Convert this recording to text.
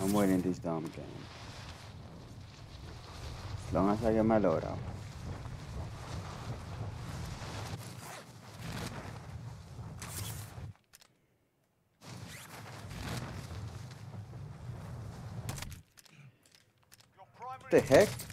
I'm winning this dumb game. As long as I get my loadout. What the heck?